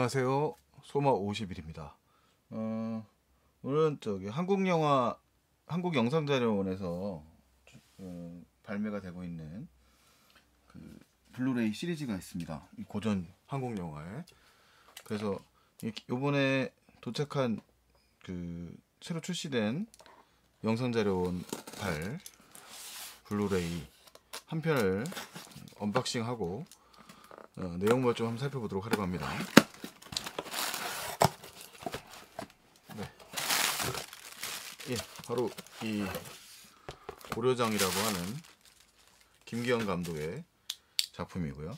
안녕하세요. 소마 50일입니다. 오늘은 한국영상자료원에서 발매가 되고 있는 그 블루레이 시리즈가 있습니다. 이 고전 한국 영화에. 그래서 요번에 도착한 새로 출시된 영상자료원 발 블루레이 한 편을 언박싱하고 내용물 좀 한번 살펴보도록 하려고 합니다. 네. 예, 바로 이 고려장이라고 하는 김기현 감독의 작품이고요.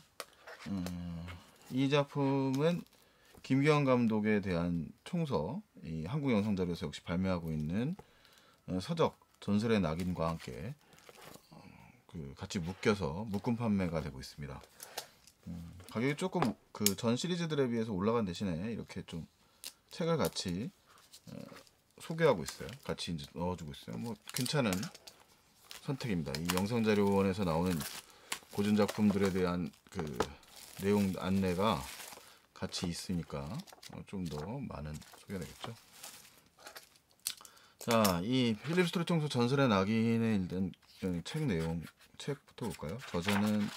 이 작품은 김기현 감독에 대한 총서, 이 한국영상자료에서 역시 발매하고 있는 서적 전설의 낙인과 함께 같이 묶여서 묶음 판매가 되고 있습니다. 가격이 조금 전 시리즈들에 비해서 올라간 대신에 이렇게 좀 책을 같이 소개하고 있어요. 같이 이제 넣어주고 있어요. 뭐 괜찮은 선택입니다. 이 영상자료원에서 나오는 고전 작품들에 대한 내용 안내가 같이 있으니까 좀 더 많은 소개가 되겠죠. 자, 이 필립 스토리 총서 전설의 낙인의 일단 책 내용, 책부터 볼까요? 저자는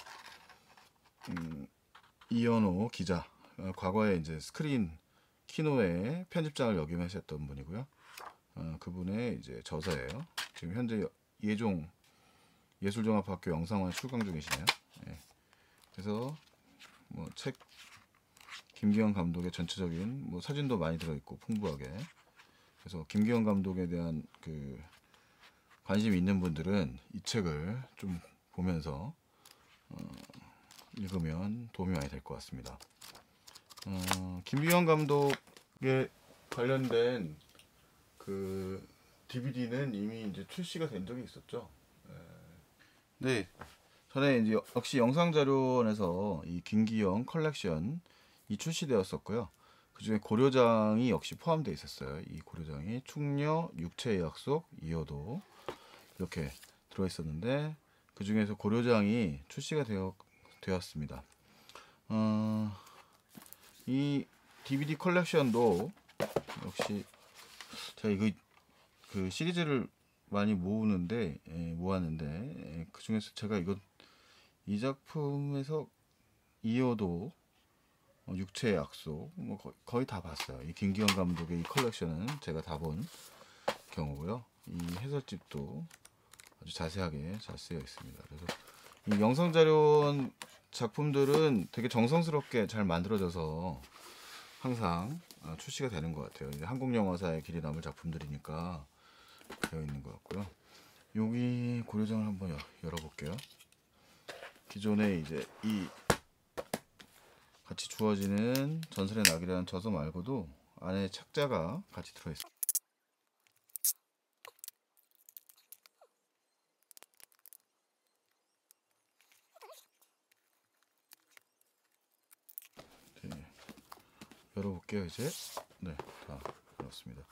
이현호 기자, 과거에 이제 스크린 키노의 편집장을 역임하셨던 분이고요. 그분의 이제 저자예요. 지금 현재 예종 예술종합학교 영상원 출강 중이시네요. 예. 그래서 뭐 책 김기현 감독의 전체적인 사진도 많이 들어있고 풍부하게. 그래서 김기현 감독에 대한 관심이 있는 분들은 이 책을 좀 보면서 읽으면 도움이 많이 될 것 같습니다. 김기현 감독에 관련된 DVD는 이미 이제 출시가 된 적이 있었죠. 네, 전에 이제 역시 영상자료원에서 이 김기현 컬렉션이 출시되었었고요. 그 중에 고려장이 역시 포함되어 있었어요. 이 고려장이 충녀, 육체의 약속, 이어도 이렇게 들어있었는데 그 중에서 고려장이 출시가 되었습니다. 이 DVD 컬렉션도 역시 제가 이거 시리즈를 많이 모았는데 그 중에서 제가 이 작품에서 이어도 육체의 약속 거의 다 봤어요. 이 김기현 감독의 이 컬렉션은 제가 다 본 경우고요. 이 해설집도 아주 자세하게 잘 쓰여 있습니다. 그래서 이 영상자료원 작품들은 되게 정성스럽게 잘 만들어져서 항상 출시가 되는 것 같아요. 이제 한국 영화사의 길이 남을 작품들이니까 되어 있는 것 같고요. 여기 고려장을 한번 열어볼게요. 기존에 이제 이 같이 주어지는 전설의 낙이라는 저서 말고도 안에 책자가 같이 들어있어요. 네, 열어볼게요. 이제 네, 다 열었습니다.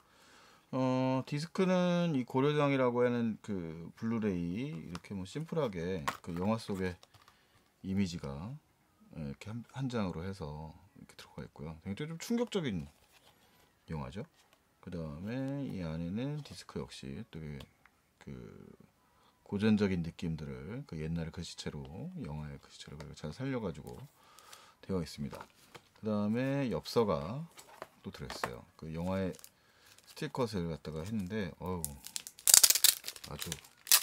디스크는 이 고려장이라고 하는 블루레이 이렇게 심플하게 영화 속의 이미지가 이렇게 한 장으로 해서 이렇게 들어가 있고요. 굉장히 좀 충격적인 영화죠. 그 다음에 이 안에는 디스크 역시 또 고전적인 느낌들을 옛날의 글씨체로 영화의 글씨체로 잘 살려가지고 되어 있습니다. 그 다음에 엽서가 또 들어있어요. 영화의 스티커를 갖다가 했는데 아주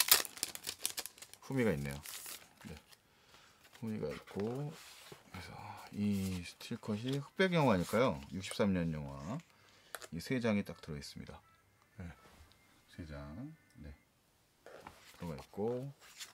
후미가 있네요. 네, 후미가 있고 그래서 이 스티커시 흑백 영화니까요. 63년 영화 이 3장이 딱 들어 있습니다. 네, 3장 네, 들어가 있고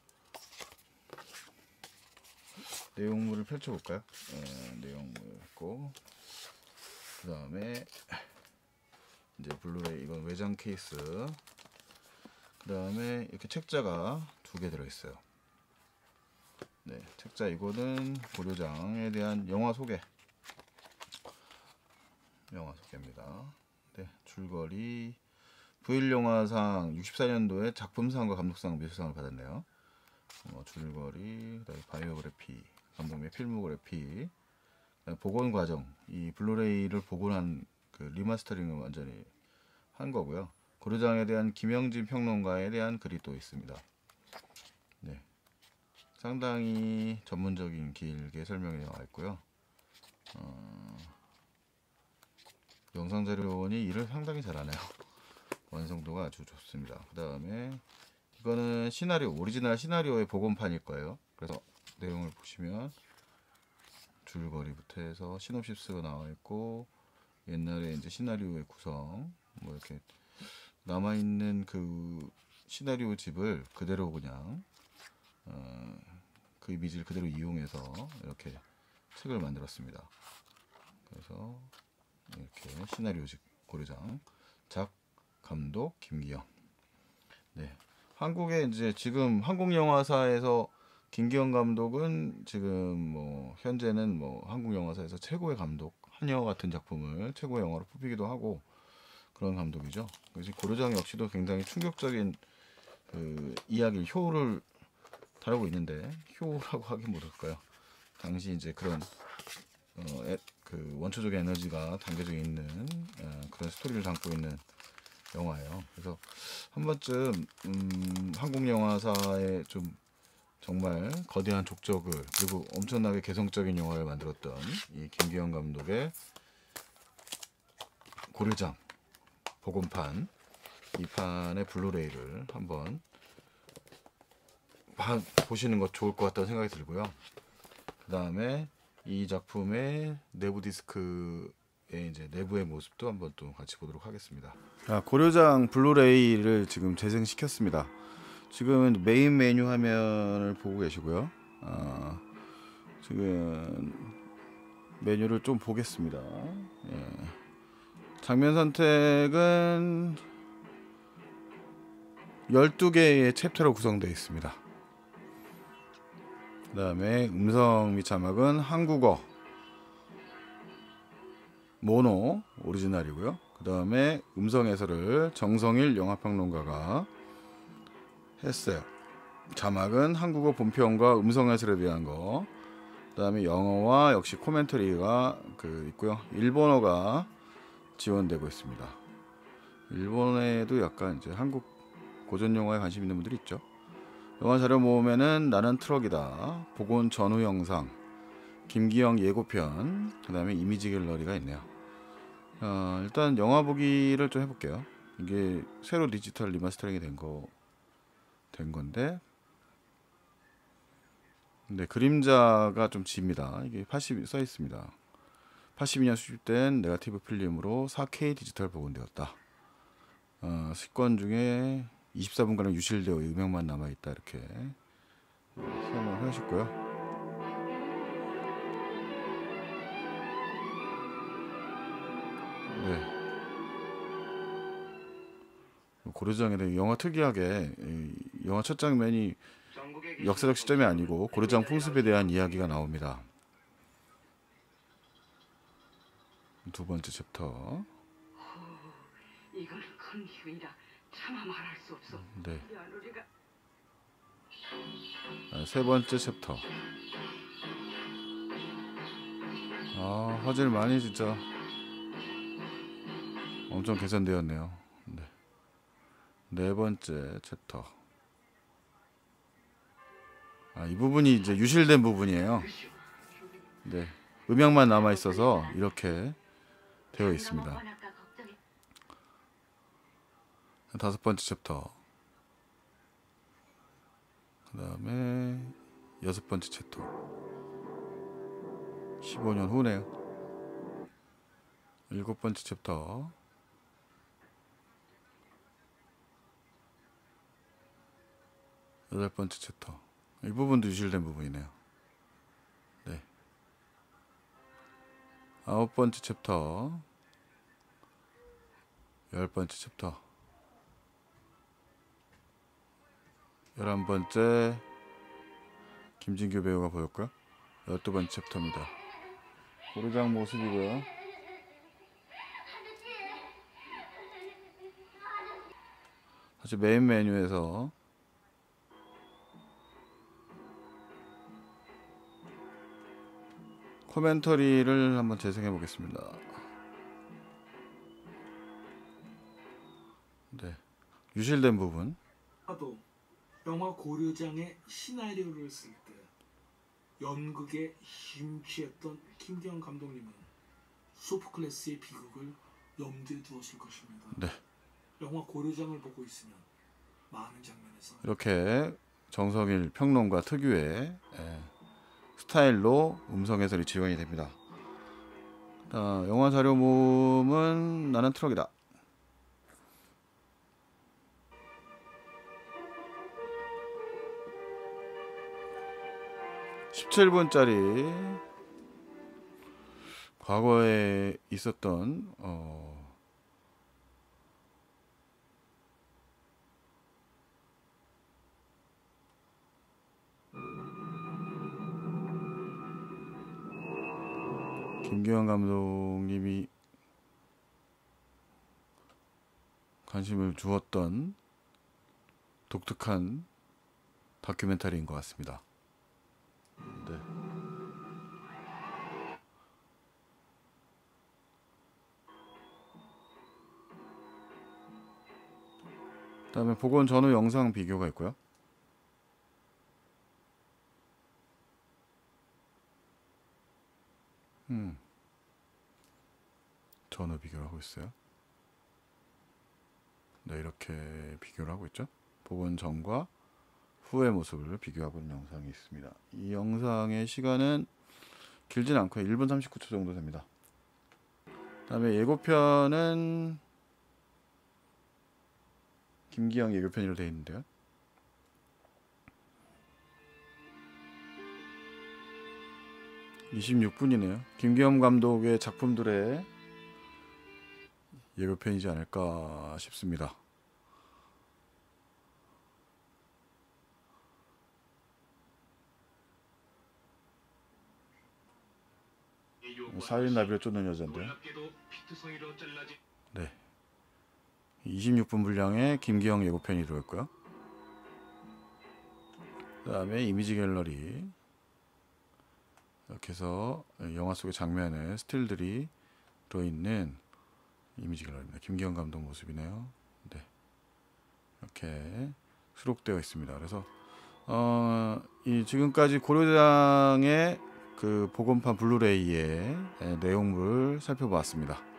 내용물을 펼쳐볼까요? 내용물 있고 그 다음에 이제 블루레이 이건 외장 케이스 그 다음에 이렇게 책자가 2개 들어있어요. 네, 책자 이거는 고려장에 대한 영화 소개입니다. 네, 줄거리 부일영화상 64년도에 작품상과 감독상 미술상을 받았네요. 줄거리, 그다음에 바이오그래피, 감독의 필모그래피, 복원 과정, 이 블루레이를 복원한 그 리마스터링을 완전히 한 거고요. 고려장에 대한 김영진 평론가에 대한 글이 또 있습니다. 네, 상당히 전문적인 길게 설명이 나와 있고요. 영상 자료원이 일을 상당히 잘하네요. 완성도가 아주 좋습니다. 그 다음에 이거는 시나리오, 오리지널 시나리오의 복원판일 거예요. 그래서 내용을 보시면 줄거리부터 해서 시놉시스가 나와 있고, 옛날에 이제 시나리오의 구성, 뭐 이렇게 남아 있는 그 시나리오 집을 그대로 그냥 그 이미지를 그대로 이용해서 이렇게 책을 만들었습니다. 그래서 이렇게 시나리오 집 고려장, 작 감독 김기영. 네, 한국의 이제 지금 한국 영화사에서 김기영 감독은 지금 뭐 현재는 뭐 한국 영화사에서 최고의 감독, 한여 같은 작품을 최고의 영화로 뽑히기도 하고 그런 감독이죠. 그래서 고려장 역시도 굉장히 충격적인 그 이야기 효를 다루고 있는데, 효라고 하긴 뭐랄까요. 당시 이제 그런 그 원초적인 에너지가 담겨져 있는 그런 스토리를 담고 있는 영화예요. 그래서 한 번쯤 한국 영화사에 좀 정말 거대한 족적을, 그리고 엄청나게 개성적인 영화를 만들었던 이 김기영 감독의 고려장 복원판, 이 판의 블루레이를 한번 보시는 것 좋을 것 같다는 생각이 들고요. 그 다음에 이 작품의 내부 디스크의 이제 내부의 모습도 한번 또 같이 보도록 하겠습니다. 고려장 블루레이를 지금 재생시켰습니다. 지금 메인 메뉴 화면을 보고 계시고요. 지금 메뉴를 좀 보겠습니다. 예. 장면 선택은 12개의 챕터로 구성되어 있습니다. 그 다음에 음성 및 자막은 한국어 모노 오리지널이고요. 그 다음에 음성 해설을 정성일 영화평론가가 했어요. 자막은 한국어 본편과 음성 해설에 대한 거, 그 다음에 영어와 역시 코멘터리가 있고요. 일본어가 지원되고 있습니다. 일본에도 약간 이제 한국 고전 영화에 관심 있는 분들이 있죠. 영화 자료 모음에는 나는 트럭이다, 복원 전후 영상, 김기영 예고편, 그 다음에 이미지 갤러리가 있네요. 일단 영화 보기를 좀 해볼게요. 이게 새로 디지털 리마스터링이 된 건데, 근데 그림자가 좀 집니다. 이게 80 써 있습니다. 82년 수집된 네거티브 필름으로 4K 디지털 복원되었다. 식권 중에 24분간은 유실되어 음영만 남아있다, 이렇게 설명을 하셨고요. 네. 고려장에 대해 영화 특이하게 영화 첫 장면이 역사적 시점이 아니고 고려장 풍습에 대한 이야기가 나옵니다. 두 번째 챕터. 이건 큰 기운이라 차마 말할 수 없어. 네. 며느리가 세 번째 챕터. 화질 많이 진짜 엄청 개선되었네요. 네. 네 번째 챕터. 이 부분이 이제 유실된 부분이에요. 네. 음향만 남아 있어서 이렇게 되어 있습니다. 다섯 번째 챕터. 그 다음에 여섯 번째 챕터. 15년 후네요. 일곱 번째 챕터. 여덟 번째 챕터. 이 부분도 유실된 부분이네요. 네. 아홉 번째 챕터. 열 번째 챕터. 11번째 김진규 배우가 보였고요. 12번째 챕터입니다. 고려장 모습이고요. 사실 메인 메뉴에서 코멘터리를 한번 재생해 보겠습니다. 네, 유실된 부분. 또 영화 고려장의 시나리오를 쓸 때 연극에 심취했던 김기현 감독님은 소포클레스의 비극을 염두에 두었을 것입니다. 네, 영화 고려장을 보고 있으면 많은 장면에서 이렇게 정성일 평론가 특유의 스타일로 음성 해설이 지원이 됩니다. 자, 영화 자료 모음은 나는 트럭이다. 17분짜리 과거에 있었던 김기현 감독님이 관심을 주었던 독특한 다큐멘터리인 것 같습니다. 네. 그다음에 복원 전후 영상 비교가 있고요. 전후 비교를 하고 있어요. 네, 이렇게 비교를 하고 있죠. 복원 전과 후의 모습을 비교하고 있는 영상이 있습니다. 이 영상의 시간은 길진 않고요. 1분 39초 정도 됩니다. 그다음에 예고편은 김기영 예고편으로 되어 있는데요. (26분이네요) 김기영 감독의 작품들의 예고편이지 않을까 싶습니다. 사인 나비를 쫓는 여자인데요. 네, 26분 분량의 김기영 예고편이 들어있고요. 그 다음에 이미지 갤러리, 이렇게 해서 영화 속의 장면에 스틸들이 들어있는 이미지 갤러리입니다. 김기현 감독 모습이네요. 네, 이렇게 수록되어 있습니다. 그래서 이 지금까지 고려장의 그 복원판 블루레이의 내용물을 살펴보았습니다.